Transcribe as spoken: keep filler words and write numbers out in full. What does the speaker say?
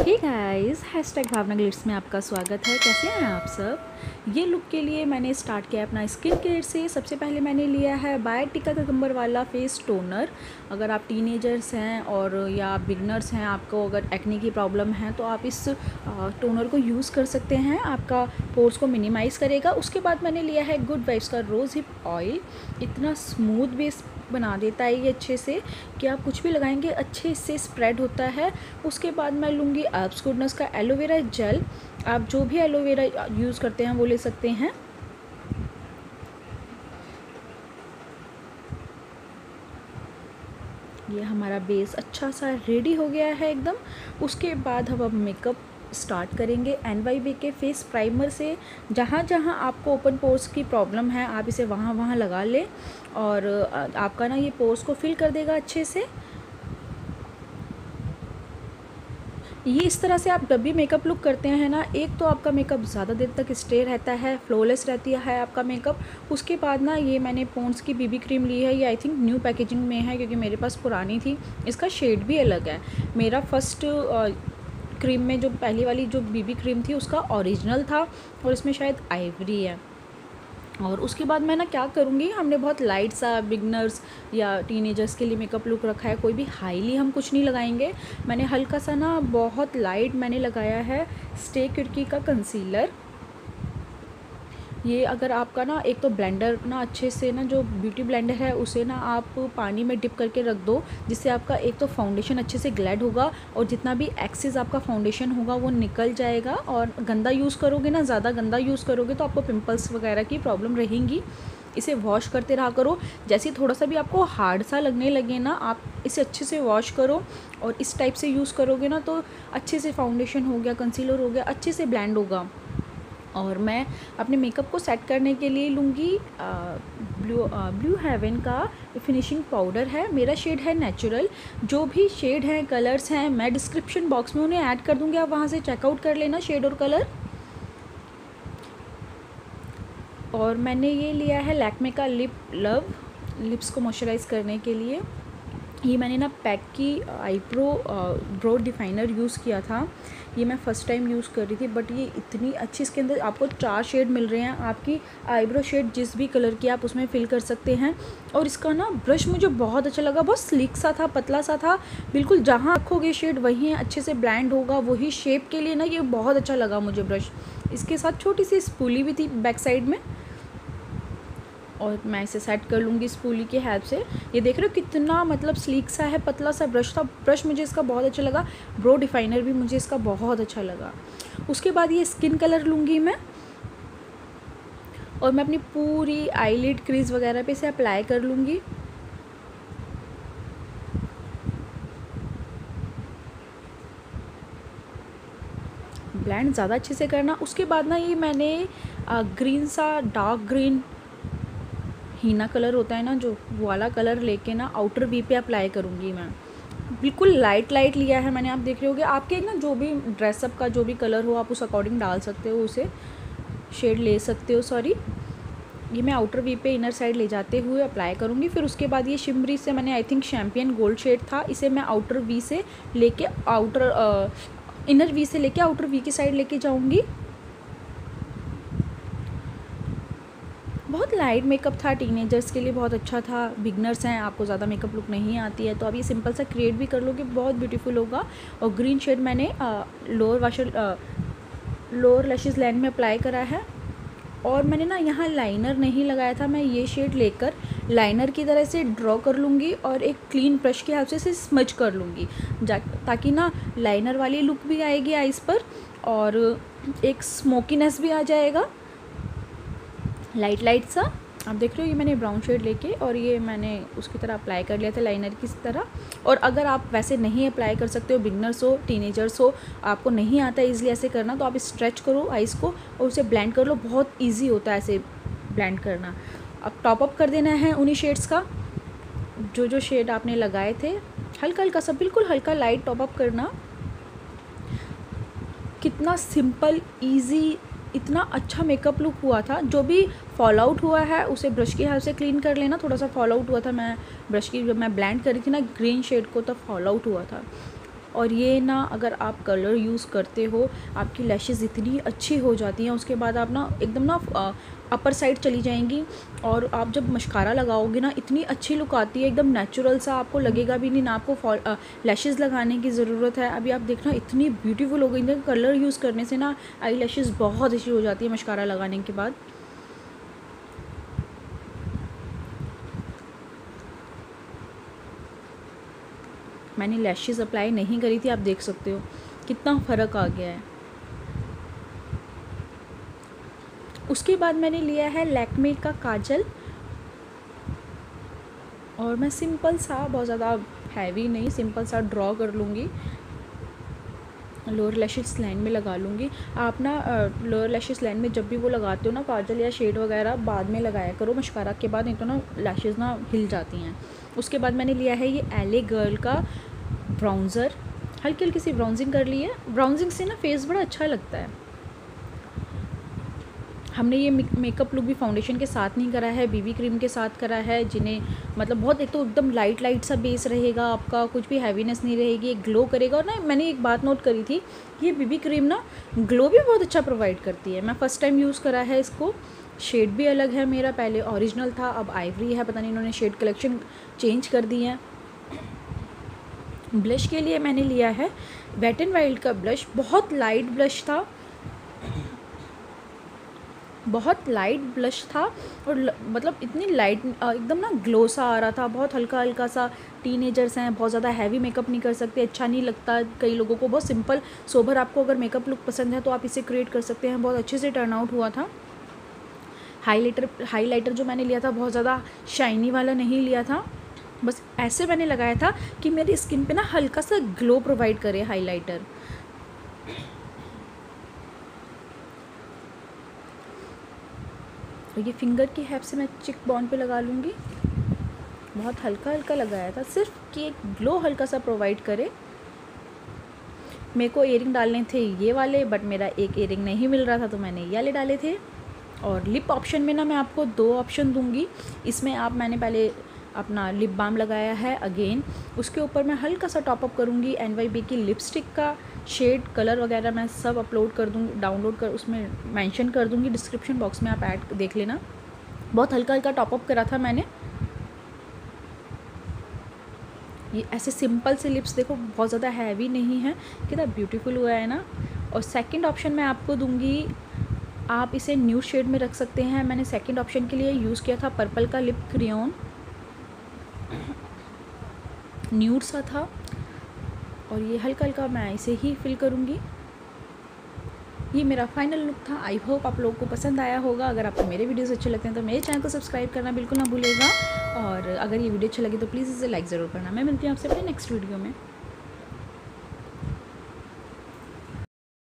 हे guys, hashtag Bhavna glitz में आपका स्वागत है। कैसे हैं आप सब। ये लुक के लिए मैंने स्टार्ट किया अपना स्किन केयर से। सबसे पहले मैंने लिया है बायोटिका ककम्बर वाला फेस टोनर। अगर आप टीनेजर्स हैं और या बिगनर्स हैं, आपको अगर एक्ने की प्रॉब्लम है तो आप इस टोनर को यूज़ कर सकते हैं। आपका पोर्स को मिनिमाइज़ करेगा। उसके बाद मैंने लिया है गुड वाइब्स का रोज़ हिप ऑयल। इतना स्मूथ बेस बना देता है ये अच्छे से कि आप कुछ भी लगाएंगे अच्छे से स्प्रेड होता है। उसके बाद मैं लूँगी एब्स गुडनेस का एलोवेरा जेल। आप जो भी एलोवेरा यूज़ करते हैं वो ले सकते हैं। ये हमारा बेस अच्छा सा रेडी हो गया है एकदम। उसके बाद हम अब मेकअप स्टार्ट करेंगे एन वाई बी के फेस प्राइमर से। जहाँ जहाँ आपको ओपन पोर्स की प्रॉब्लम है आप इसे वहाँ वहाँ लगा लें और आपका ना ये पोर्स को फिल कर देगा अच्छे से। ये इस तरह से आप जब भी मेकअप लुक करते हैं ना, एक तो आपका मेकअप ज़्यादा देर तक स्टे रहता है, फ्लॉलेस रहती है आपका मेकअप। उसके बाद ना ये मैंने पॉन्ड्स की बीबी क्रीम ली है। ये आई थिंक न्यू पैकेजिंग में है क्योंकि मेरे पास पुरानी थी। इसका शेड भी अलग है। मेरा फर्स्ट क्रीम में जो पहली वाली जो बीबी क्रीम थी उसका ओरिजिनल था और इसमें शायद आइवरी है। और उसके बाद मैं ना क्या करूँगी, हमने बहुत लाइट सा बिगनर्स या टीनेजर्स के लिए मेकअप लुक रखा है। कोई भी हाईली हम कुछ नहीं लगाएंगे। मैंने हल्का सा ना बहुत लाइट मैंने लगाया है स्टे किडकी का कंसीलर। ये अगर आपका ना एक तो ब्लेंडर ना अच्छे से ना जो ब्यूटी ब्लेंडर है उसे ना आप पानी में डिप करके रख दो, जिससे आपका एक तो फाउंडेशन अच्छे से ग्लैड होगा और जितना भी एक्सेस आपका फाउंडेशन होगा वो निकल जाएगा। और गंदा यूज़ करोगे ना, ज़्यादा गंदा यूज़ करोगे तो आपको पिंपल्स वगैरह की प्रॉब्लम रहेंगी। इसे वॉश करते रहा करो। जैसे ही थोड़ा सा भी आपको हार्ड सा लगने लगे ना, आप इसे अच्छे से वॉश करो और इस टाइप से यूज़ करोगे ना तो अच्छे से फाउंडेशन हो गया, कंसीलर हो गया, अच्छे से ब्लेंड होगा। और मैं अपने मेकअप को सेट करने के लिए लूँगी ब्लू ब्लू हेवन का फिनिशिंग पाउडर है। मेरा शेड है नेचुरल। जो भी शेड हैं, कलर्स हैं, मैं डिस्क्रिप्शन बॉक्स में उन्हें ऐड कर दूँगी, आप वहाँ से चेकआउट कर लेना शेड और कलर। और मैंने ये लिया है लैक्मे का लिप लव, लिप्स को मॉइस्चराइज़ करने के लिए। ये मैंने ना पैक की आईब्रो ब्रो डिफाइनर यूज़ किया था। ये मैं फ़र्स्ट टाइम यूज़ कर रही थी, बट ये इतनी अच्छी, इसके अंदर आपको चार शेड मिल रहे हैं। आपकी आईब्रो शेड जिस भी कलर की आप उसमें फिल कर सकते हैं। और इसका ना ब्रश मुझे बहुत अच्छा लगा। बहुत स्लिक सा था, पतला सा था, बिल्कुल जहाँ रखोगे शेड वहीं अच्छे से ब्लेंड होगा, वही शेप के लिए ना ये बहुत अच्छा लगा मुझे ब्रश। इसके साथ छोटी सी स्पूली भी थी बैक साइड में और मैं इसे सेट कर लूँगी स्पूली की हेल्प से। ये देख रहे हो कितना मतलब स्लीक सा है, पतला सा ब्रश था। ब्रश मुझे इसका बहुत अच्छा लगा। ब्रो डिफाइनर भी मुझे इसका बहुत अच्छा लगा। उसके बाद ये स्किन कलर लूँगी मैं और मैं अपनी पूरी आईलिड क्रीज वगैरह पे इसे अप्लाई कर लूँगी। ब्लेंड ज़्यादा अच्छे से करना। उसके बाद ना ये मैंने ग्रीन सा डार्क ग्रीन हीना कलर होता है ना, जो वो वाला कलर लेके ना आउटर वी पे अप्लाई करूँगी मैं। बिल्कुल लाइट लाइट लिया है मैंने, आप देख रहे होगे। आपके ना जो भी ड्रेसअप का जो भी कलर हो आप उस अकॉर्डिंग डाल सकते हो, उसे शेड ले सकते हो। सॉरी, ये मैं आउटर वी पे इनर साइड ले जाते हुए अप्लाई करूँगी। फिर उसके बाद ये शिमरी से मैंने I think champion gold shade था, इसे मैं आउटर वी से लेके आउटर इनर वी से लेके आउटर वी की साइड लेके जाऊँगी। बहुत लाइट मेकअप था, टीनेजर्स के लिए बहुत अच्छा था। बिगनर्स हैं, आपको ज़्यादा मेकअप लुक नहीं आती है तो अब ये सिंपल सा क्रिएट भी कर लोगे, बहुत ब्यूटीफुल होगा। और ग्रीन शेड मैंने lower washer lower lashes line में अप्लाई करा है। और मैंने ना यहाँ लाइनर नहीं लगाया था, मैं ये शेड लेकर लाइनर की तरह से ड्रॉ कर लूँगी और एक क्लीन ब्रश की हेल्प से इसे स्मज कर लूँगी, ताकि ना लाइनर वाली लुक भी आएगी आइज़ पर और एक स्मोकीनेस भी आ जाएगा लाइट लाइट सा। आप देख रहे हो ये मैंने ब्राउन शेड लेके और ये मैंने उसकी तरह अप्लाई कर लिया था लाइनर की तरह। और अगर आप वैसे नहीं अप्लाई कर सकते हो, बिगनर्स हो, टीनेजर्स हो, आपको नहीं आता इजीली ऐसे करना, तो आप स्ट्रेच करो आइज़ को और उसे ब्लेंड कर लो। बहुत ईजी होता है ऐसे ब्लेंड करना। अब टॉप अप कर देना है उन्हीं शेड्स का, जो जो शेड आपने लगाए थे, हल्का हल्का सा, बिल्कुल हल्का लाइट टॉप अप करना। कितना सिंपल, ईजी, इतना अच्छा मेकअप लुक हुआ था। जो भी फॉल आउट हुआ है उसे ब्रश की हेल्प से क्लीन कर लेना। थोड़ा सा फॉल आउट हुआ था, मैं ब्रश की जब मैं ब्लेंड करी थी ना ग्रीन शेड को, तब फॉल आउट हुआ था। और ये ना अगर आप कलर यूज़ करते हो आपकी लैशेज़ इतनी अच्छी हो जाती हैं, उसके बाद आप ना एकदम ना अपर साइड चली जाएंगी और आप जब मस्कारा लगाओगे ना इतनी अच्छी लुक आती है, एकदम नेचुरल सा, आपको लगेगा भी नहीं ना आपको लैशेज़ लगाने की ज़रूरत है। अभी आप देखना इतनी ब्यूटीफुल हो गई है, कलर यूज़ करने से ना आई लैशेज़ बहुत अच्छी हो जाती है मस्कारा लगाने के बाद। मैंने लैशेज़ अप्लाई नहीं करी थी, आप देख सकते हो कितना फ़र्क आ गया है। उसके बाद मैंने लिया है लैक्मे का काजल और मैं सिंपल सा, बहुत ज़्यादा हैवी नहीं, सिंपल सा ड्रॉ कर लूँगी, लोअर लैशेस लाइन में लगा लूँगी। आप ना लोअर लैशेस लाइन में जब भी वो लगाते हो ना काजल या शेड वगैरह बाद में लगाया करो मस्कारा के बाद, नहीं तो ना लैशेस ना हिल जाती हैं। उसके बाद मैंने लिया है ये एले गर्ल का ब्राउन्ज़र, हल्की हल्की सी ब्राउजिंग कर ली है। ब्राउजिंग से ना फेस बड़ा अच्छा लगता है। हमने ये मेकअप लुक भी फाउंडेशन के साथ नहीं करा है, बीबी क्रीम के साथ करा है, जिन्हें मतलब बहुत, एक तो एकदम लाइट लाइट सा बेस रहेगा आपका, कुछ भी हैवीनेस नहीं रहेगी, एक ग्लो करेगा। और ना मैंने एक बात नोट करी थी, ये बीबी क्रीम ना ग्लो भी बहुत अच्छा प्रोवाइड करती है। मैं फ़र्स्ट टाइम यूज़ करा है इसको, शेड भी अलग है मेरा, पहले ओरिजिनल था अब आइवरी है, पता नहीं इन्होंने शेड कलेक्शन चेंज कर दी है। ब्लश के लिए मैंने लिया है वेट एंड वाइल्ड का ब्लश, बहुत लाइट ब्लश था, बहुत लाइट ब्लश था और ल, मतलब इतनी लाइट एकदम ना ग्लो सा आ रहा था, बहुत हल्का हल्का सा। टीनेजर्स हैं, बहुत ज़्यादा हैवी मेकअप नहीं कर सकते, अच्छा नहीं लगता कई लोगों को, बहुत सिंपल सोबर आपको अगर मेकअप लुक पसंद है तो आप इसे क्रिएट कर सकते हैं। बहुत अच्छे से टर्न आउट हुआ था। हाईलाइटर हाईलाइटर जो मैंने लिया था बहुत ज़्यादा शाइनी वाला नहीं लिया था, बस ऐसे मैंने लगाया था कि मेरी स्किन पे ना हल्का सा ग्लो प्रोवाइड करे हाईलाइटर। तो ये फिंगर की हेल्प से मैं चिक बॉन पे लगा लूँगी, बहुत हल्का हल्का लगाया था सिर्फ कि एक ग्लो हल्का सा प्रोवाइड करे। मेरे को इयरिंग डालने थे ये वाले, बट मेरा एक इयरिंग नहीं मिल रहा था तो मैंने ये वाले डाले थे। और लिप ऑप्शन में ना मैं आपको दो ऑप्शन दूंगी, इसमें आप, मैंने पहले अपना लिप बाम लगाया है अगेन, उसके ऊपर मैं हल्का सा टॉपअप करूँगी एन वाई बी की लिपस्टिक का शेड, कलर वगैरह मैं सब अपलोड कर दूँगी, डाउनलोड कर उसमें मेंशन कर दूँगी, डिस्क्रिप्शन बॉक्स में आप ऐड देख लेना। बहुत हल्का हल्का टॉपअप करा था मैंने। ये ऐसे सिंपल से लिप्स देखो, बहुत ज़्यादा हैवी नहीं है, कितना ब्यूटीफुल हुआ है ना। और सेकंड ऑप्शन मैं आपको दूंगी, आप इसे न्यूड शेड में रख सकते हैं। मैंने सेकंड ऑप्शन के लिए यूज़ किया था पर्पल का लिप क्रेयॉन, न्यूड सा था, और ये हल्का हल्का मैं इसे ही फिल करूँगी। ये मेरा फाइनल लुक था। आई होप आप लोगों को पसंद आया होगा। अगर आपको मेरे वीडियोस अच्छे लगते हैं तो मेरे चैनल को सब्सक्राइब करना बिल्कुल ना भूलिएगा, और अगर ये वीडियो अच्छा लगे तो प्लीज़ इसे लाइक ज़रूर करना। मैं मिलती हूँ आपसे अपने नेक्स्ट वीडियो में।